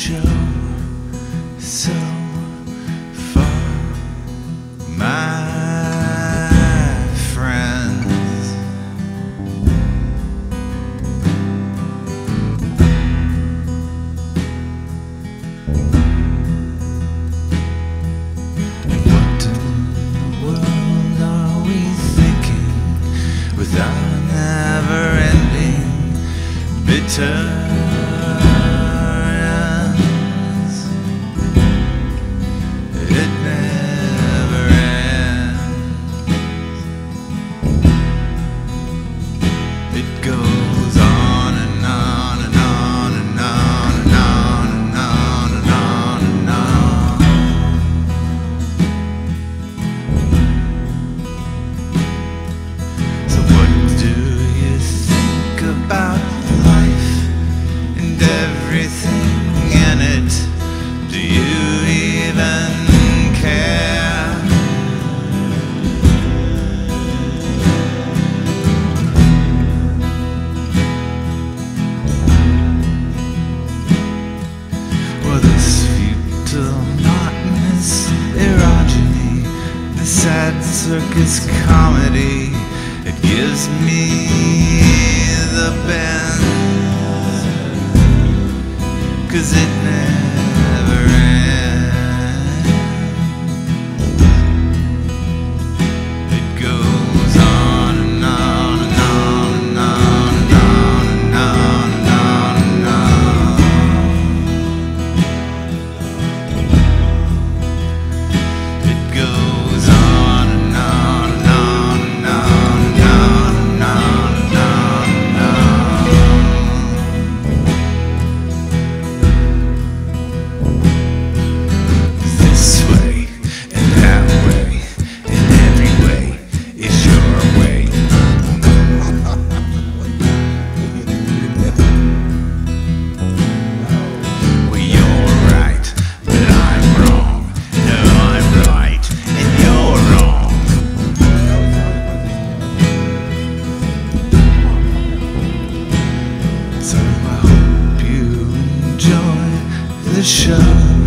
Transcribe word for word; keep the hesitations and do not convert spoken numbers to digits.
show so far, my friends. What in the world are we thinking without a never-ending bitter? About life and everything in it. Do you even care? Well, this futile, monotonous erogeny, the sad circus comedy, it gives me the bends, 'cause it never ends. It goes on and on and on and on and on and on and on and on. It goes on and on and on and on and on and on and on. So I hope you enjoy the show.